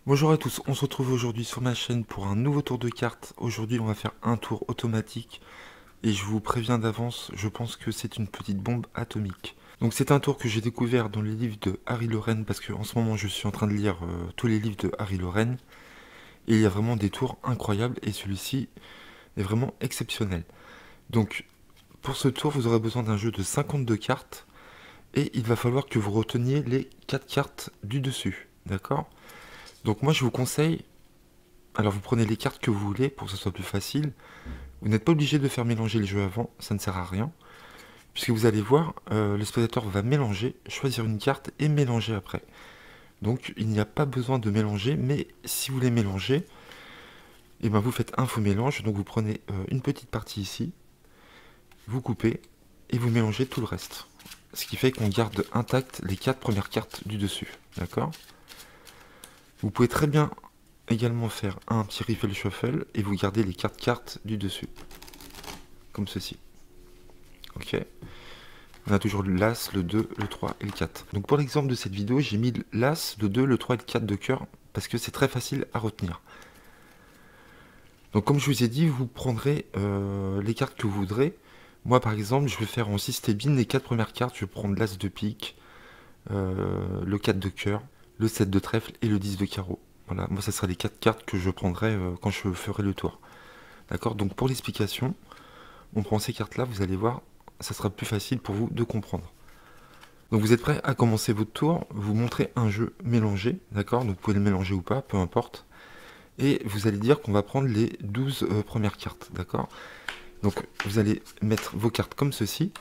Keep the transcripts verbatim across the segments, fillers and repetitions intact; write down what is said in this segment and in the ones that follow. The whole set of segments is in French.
Bonjour à tous, on se retrouve aujourd'hui sur ma chaîne pour un nouveau tour de cartes. Aujourd'hui on va faire un tour automatique et je vous préviens d'avance, je pense que c'est une petite bombe atomique. Donc c'est un tour que j'ai découvert dans les livres de Harry Loren parce qu'en ce moment je suis en train de lire euh, tous les livres de Harry Loren et il y a vraiment des tours incroyables et celui-ci est vraiment exceptionnel. Donc pour ce tour vous aurez besoin d'un jeu de cinquante-deux cartes et il va falloir que vous reteniez les quatre cartes du dessus, d'accord? Donc moi je vous conseille, alors vous prenez les cartes que vous voulez pour que ce soit plus facile. Vous n'êtes pas obligé de faire mélanger le jeu avant, ça ne sert à rien. Puisque vous allez voir, euh, le spectateur va mélanger, choisir une carte et mélanger après. Donc il n'y a pas besoin de mélanger, mais si vous voulez mélanger, et ben vous faites un faux mélange. Donc vous prenez euh, une petite partie ici, vous coupez et vous mélangez tout le reste. Ce qui fait qu'on garde intact les quatre premières cartes du dessus. D'accord? Vous pouvez très bien également faire un petit riffle shuffle et vous gardez les quatre cartes du dessus. Comme ceci. Ok. On a toujours l'As, le deux, le trois et le quatre. Donc pour l'exemple de cette vidéo, j'ai mis l'As, le deux, le trois et le quatre de cœur parce que c'est très facile à retenir. Donc comme je vous ai dit, vous prendrez euh, les cartes que vous voudrez. Moi par exemple, je vais faire en systébine les quatre premières cartes. Je vais prendre l'As de pique, euh, le quatre de cœur, le sept de trèfle et le dix de carreau. Voilà, moi ça sera les quatre cartes que je prendrai euh, quand je ferai le tour. D'accord? Donc pour l'explication, on prend ces cartes là, vous allez voir, ça sera plus facile pour vous de comprendre. Donc vous êtes prêt à commencer votre tour, vous montrez un jeu mélangé, d'accord? Donc vous pouvez le mélanger ou pas, peu importe. Et vous allez dire qu'on va prendre les douze euh, premières cartes, d'accord? Donc vous allez mettre vos cartes comme ceci.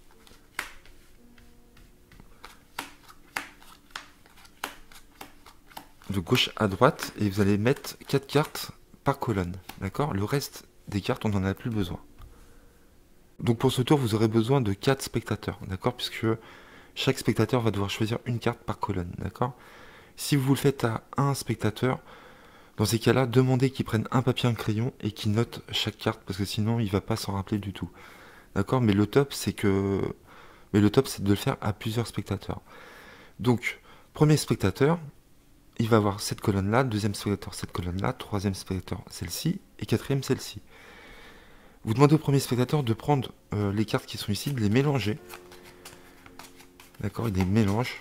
De gauche à droite, et vous allez mettre quatre cartes par colonne, d'accord? Le reste des cartes, on n'en a plus besoin. Donc pour ce tour, vous aurez besoin de quatre spectateurs, d'accord? Puisque chaque spectateur va devoir choisir une carte par colonne, d'accord? Si vous le faites à un spectateur, dans ces cas-là, demandez qu'il prenne un papier et un crayon et qu'il note chaque carte, parce que sinon, il va pas s'en rappeler du tout. D'accord? Mais le top, c'est que... Mais le top, c'est de le faire à plusieurs spectateurs. Donc, premier spectateur, il va avoir cette colonne-là, deuxième spectateur, cette colonne-là, troisième spectateur, celle-ci, et quatrième, celle-ci. Vous demandez au premier spectateur de prendre euh, les cartes qui sont ici, de les mélanger. D'accord? Il les mélange.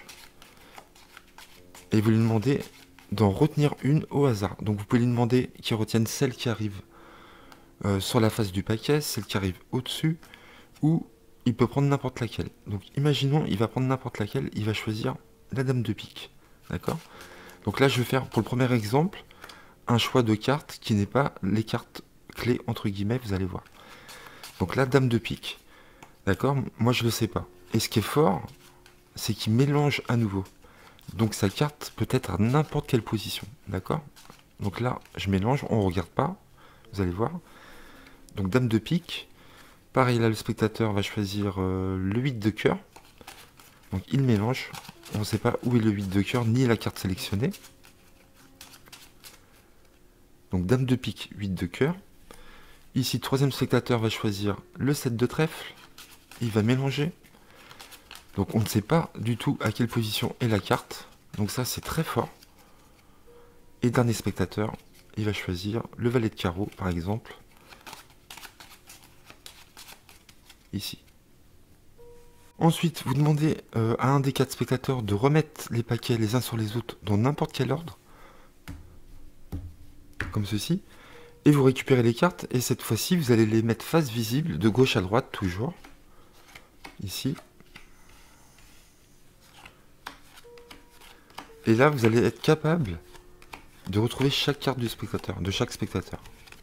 Et vous lui demandez d'en retenir une au hasard. Donc vous pouvez lui demander qu'il retienne celle qui arrive euh, sur la face du paquet, celle qui arrive au-dessus, ou il peut prendre n'importe laquelle. Donc imaginons, il va prendre n'importe laquelle, il va choisir la dame de pique. D'accord? Donc là, je vais faire, pour le premier exemple, un choix de cartes qui n'est pas les cartes clés, entre guillemets, vous allez voir. Donc la dame de pique. D'accord? Moi, je ne le sais pas. Et ce qui est fort, c'est qu'il mélange à nouveau. Donc sa carte peut être à n'importe quelle position, d'accord? Donc là, je mélange, on ne regarde pas, vous allez voir. Donc dame de pique, pareil là, le spectateur va choisir euh, le huit de cœur. Donc il mélange, on ne sait pas où est le huit de cœur, ni la carte sélectionnée. Donc dame de pique, huit de cœur. Ici, troisième spectateur va choisir le sept de trèfle, il va mélanger. Donc on ne sait pas du tout à quelle position est la carte. Donc ça c'est très fort. Et dernier spectateur, il va choisir le valet de carreau par exemple. Ici. Ensuite, vous demandez euh, à un des quatre spectateurs de remettre les paquets les uns sur les autres dans n'importe quel ordre. Comme ceci. Et vous récupérez les cartes et cette fois-ci vous allez les mettre face visible de gauche à droite toujours. Ici. Et là, vous allez être capable de retrouver chaque carte du spectateur, de chaque spectateur.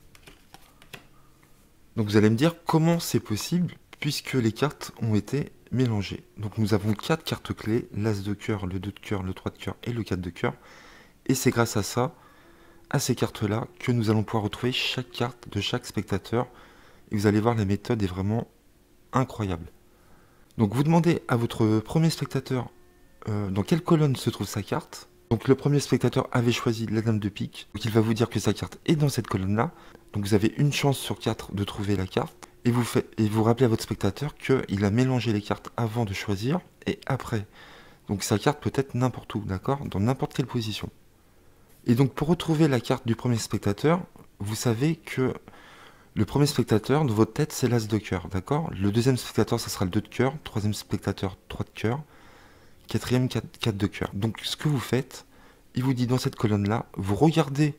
Donc vous allez me dire comment c'est possible puisque les cartes ont été mélangées. Donc nous avons quatre cartes clés, l'As de cœur, le deux de cœur, le trois de cœur et le quatre de cœur. Et c'est grâce à ça, à ces cartes-là, que nous allons pouvoir retrouver chaque carte de chaque spectateur. Et vous allez voir, la méthode est vraiment incroyable. Donc vous demandez à votre premier spectateur Euh, dans quelle colonne se trouve sa carte. Donc le premier spectateur avait choisi la dame de pique, donc il va vous dire que sa carte est dans cette colonne-là. Donc vous avez une chance sur quatre de trouver la carte. Et vous, fait, et vous rappelez à votre spectateur qu'il a mélangé les cartes avant de choisir et après. Donc sa carte peut être n'importe où, d'accord? Dans n'importe quelle position. Et donc pour retrouver la carte du premier spectateur, vous savez que le premier spectateur, dans votre tête, c'est l'as de cœur, d'accord? Le deuxième spectateur, ça sera le deux de cœur. Troisième spectateur, trois de cœur. Quatrième, quatre de cœur. Donc ce que vous faites, il vous dit dans cette colonne-là, vous regardez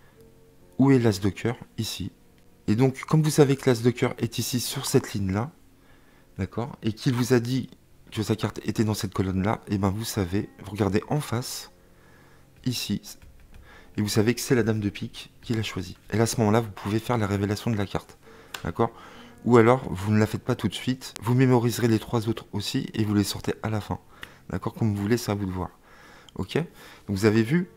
où est l'as de cœur, ici. Et donc, comme vous savez que l'as de cœur est ici, sur cette ligne-là, d'accord? Et qu'il vous a dit que sa carte était dans cette colonne-là, et bien vous savez, vous regardez en face, ici, et vous savez que c'est la dame de pique qui l'a choisi. Et là, à ce moment-là, vous pouvez faire la révélation de la carte. D'accord? Ou alors, vous ne la faites pas tout de suite, vous mémoriserez les trois autres aussi, et vous les sortez à la fin. D'accord? Comme vous voulez, c'est à vous de voir. Ok? Donc vous avez vu,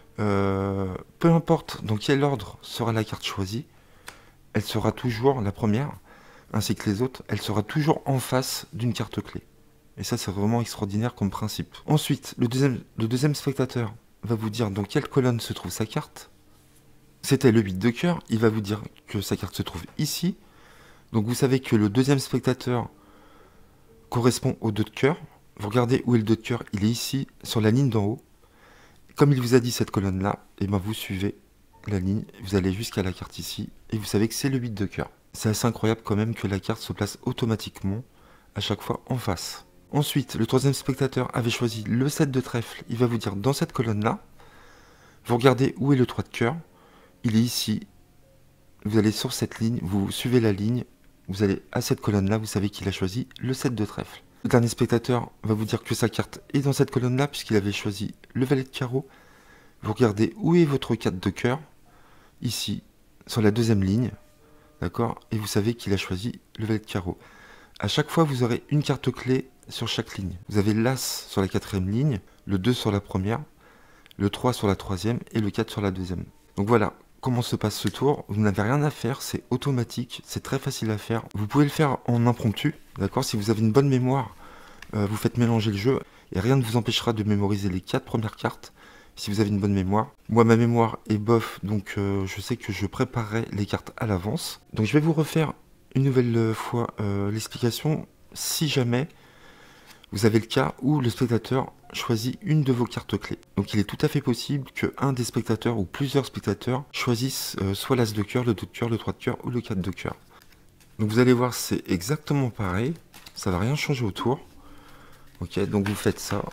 euh, peu importe dans quel ordre sera la carte choisie, elle sera toujours, la première, ainsi que les autres, elle sera toujours en face d'une carte clé. Et ça, c'est vraiment extraordinaire comme principe. Ensuite, le deuxième, le deuxième spectateur va vous dire dans quelle colonne se trouve sa carte. C'était le huit de cœur, il va vous dire que sa carte se trouve ici. Donc vous savez que le deuxième spectateur correspond au deux de cœur. Vous regardez où est le deux de cœur, il est ici, sur la ligne d'en haut. Comme il vous a dit cette colonne-là, et ben vous suivez la ligne, vous allez jusqu'à la carte ici, et vous savez que c'est le huit de cœur. C'est assez incroyable quand même que la carte se place automatiquement à chaque fois en face. Ensuite, le troisième spectateur avait choisi le sept de trèfle. Il va vous dire dans cette colonne-là, vous regardez où est le trois de cœur. Il est ici. Vous allez sur cette ligne, vous suivez la ligne. Vous allez à cette colonne-là, vous savez qu'il a choisi le sept de trèfle. Le dernier spectateur va vous dire que sa carte est dans cette colonne-là, puisqu'il avait choisi le valet de carreau. Vous regardez où est votre quatre de cœur. Ici, sur la deuxième ligne. D'accord? Et vous savez qu'il a choisi le valet de carreau. À chaque fois, vous aurez une carte clé sur chaque ligne. Vous avez l'as sur la quatrième ligne, le deux sur la première, le trois sur la troisième et le quatre sur la deuxième. Donc voilà comment se passe ce tour. Vous n'avez rien à faire, c'est automatique, c'est très facile à faire. Vous pouvez le faire en impromptu, d'accord? Si vous avez une bonne mémoire, euh, vous faites mélanger le jeu et rien ne vous empêchera de mémoriser les quatre premières cartes si vous avez une bonne mémoire. Moi, ma mémoire est bof, donc euh, je sais que je préparerai les cartes à l'avance. Donc je vais vous refaire une nouvelle fois euh, l'explication si jamais vous avez le cas où le spectateur choisit une de vos cartes clés. Donc il est tout à fait possible qu'un des spectateurs ou plusieurs spectateurs choisissent euh, soit l'as de cœur, le deux de cœur, le trois de cœur ou le quatre de cœur. Donc vous allez voir, c'est exactement pareil, ça va rien changer autour. Ok, donc vous faites ça.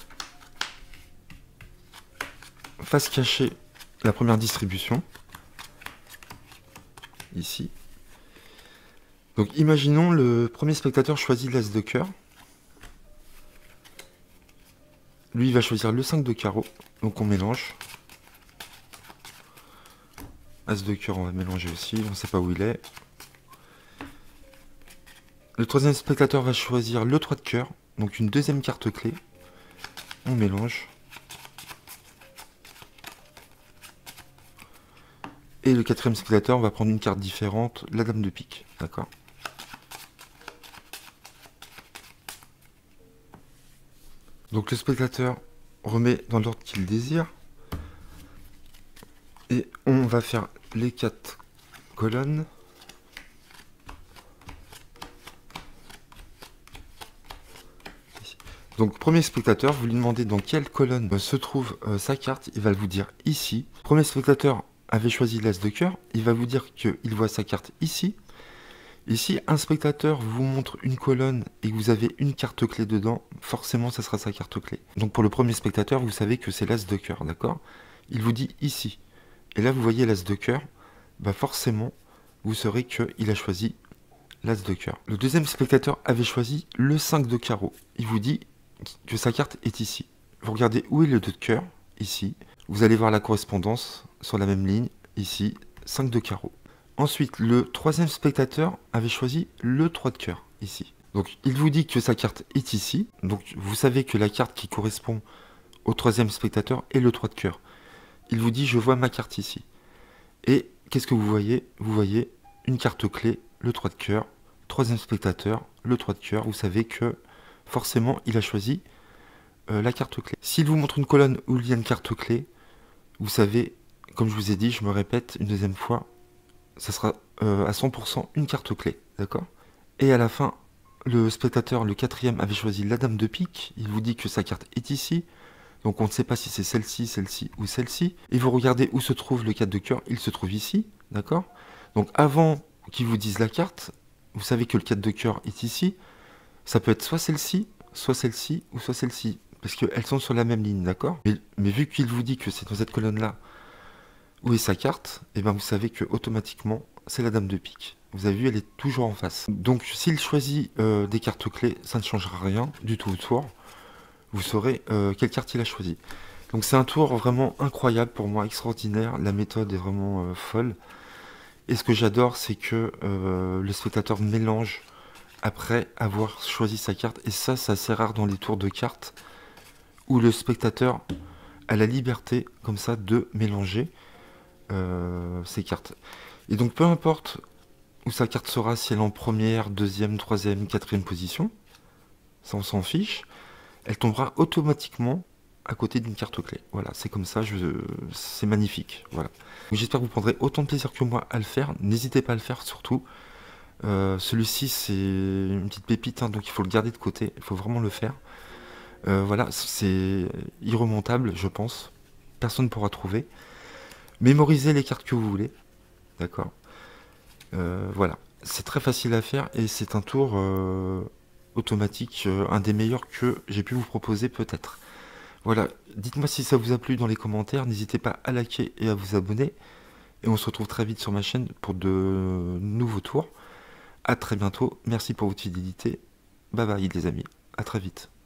Face cachée, la première distribution. Ici. Donc imaginons le premier spectateur choisit l'as de cœur. Lui, il va choisir le cinq de carreau. Donc on mélange. As de cœur, on va mélanger aussi. On ne sait pas où il est. Le troisième spectateur va choisir le trois de cœur. Donc une deuxième carte clé. On mélange. Et le quatrième spectateur va prendre une carte différente, la dame de pique. D'accord ? Donc le spectateur remet dans l'ordre qu'il désire. Et on va faire les quatre colonnes. Ici. Donc premier spectateur, vous lui demandez dans quelle colonne se trouve euh, sa carte. Il va vous dire ici. Premier spectateur avait choisi l'as de cœur. Il va vous dire qu'il voit sa carte ici. Et si un spectateur vous montre une colonne et que vous avez une carte clé dedans, forcément ça sera sa carte clé. Donc pour le premier spectateur, vous savez que c'est l'as de cœur, d'accord? Il vous dit ici. Et là vous voyez l'as de cœur, bah forcément vous saurez qu'il a choisi l'as de cœur. Le deuxième spectateur avait choisi le cinq de carreau. Il vous dit que sa carte est ici. Vous regardez où est le deux de cœur, ici. Vous allez voir la correspondance sur la même ligne, ici, cinq de carreau. Ensuite, le troisième spectateur avait choisi le trois de cœur, ici. Donc, il vous dit que sa carte est ici. Donc, vous savez que la carte qui correspond au troisième spectateur est le trois de cœur. Il vous dit, je vois ma carte ici. Et qu'est-ce que vous voyez? Vous voyez une carte clé, le trois de cœur. Troisième spectateur, le trois de cœur. Vous savez que, forcément, il a choisi euh, la carte clé. S'il vous montre une colonne où il y a une carte clé, vous savez, comme je vous ai dit, je me répète une deuxième fois, ça sera euh, à cent pour cent une carte clé, d'accord? Et à la fin, le spectateur, le quatrième, avait choisi la dame de pique. Il vous dit que sa carte est ici. Donc on ne sait pas si c'est celle-ci, celle-ci ou celle-ci. Et vous regardez où se trouve le quatre de cœur, il se trouve ici, d'accord? Donc avant qu'ils vous disent la carte, vous savez que le quatre de cœur est ici. Ça peut être soit celle-ci, soit celle-ci ou soit celle-ci. Parce qu'elles sont sur la même ligne, d'accord? mais, mais vu qu'il vous dit que c'est dans cette colonne-là où est sa carte, et ben vous savez que automatiquement c'est la dame de pique. Vous avez vu, elle est toujours en face. Donc s'il choisit euh, des cartes clés, ça ne changera rien du tout au tour. Vous saurez euh, quelle carte il a choisi. Donc c'est un tour vraiment incroyable pour moi, extraordinaire. La méthode est vraiment euh, folle. Et ce que j'adore, c'est que euh, le spectateur mélange après avoir choisi sa carte. Et ça, c'est assez rare dans les tours de cartes où le spectateur a la liberté, comme ça, de mélanger euh, ses cartes. Et donc peu importe où sa carte sera, si elle est en première, deuxième, troisième, quatrième position, ça on s'en fiche, elle tombera automatiquement à côté d'une carte clé. Voilà, c'est comme ça, je... c'est magnifique. Voilà. J'espère que vous prendrez autant de plaisir que moi à le faire. N'hésitez pas à le faire surtout. Euh, Celui-ci, c'est une petite pépite, hein, donc il faut le garder de côté. Il faut vraiment le faire. Euh, voilà, c'est irremontable, je pense. Personne ne pourra trouver. Mémorisez les cartes que vous voulez. D'accord. Euh, voilà, c'est très facile à faire et c'est un tour euh, automatique, euh, un des meilleurs que j'ai pu vous proposer peut-être. Voilà, dites-moi si ça vous a plu dans les commentaires, n'hésitez pas à liker et à vous abonner. Et on se retrouve très vite sur ma chaîne pour de nouveaux tours. A très bientôt, merci pour votre fidélité. Bye bye les amis, à très vite.